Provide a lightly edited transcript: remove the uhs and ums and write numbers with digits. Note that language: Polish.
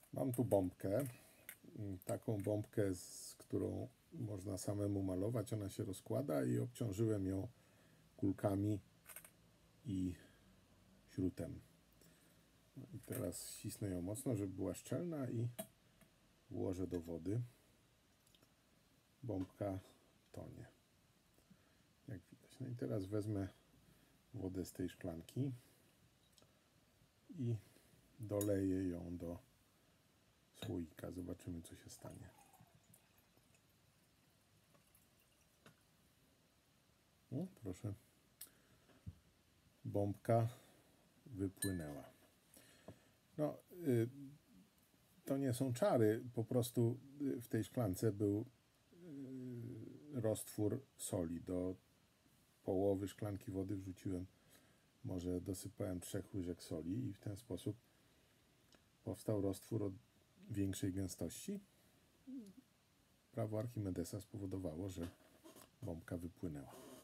Mam tu bombkę, taką bombkę, z którą można samemu malować. Ona się rozkłada i obciążyłem ją kulkami i śrutem. No i teraz ścisnę ją mocno, żeby była szczelna i włożę do wody. Bombka tonie, jak widać. No i teraz wezmę wodę z tej szklanki i doleję ją do słoika. Zobaczymy, co się stanie. No, proszę. Bombka wypłynęła. No, to nie są czary, po prostu w tej szklance był roztwór soli. Do połowy szklanki wody wrzuciłem, może dosypałem 3 łyżek soli i w ten sposób powstał roztwór o większej gęstości. Prawo Archimedesa spowodowało, że bombka wypłynęła.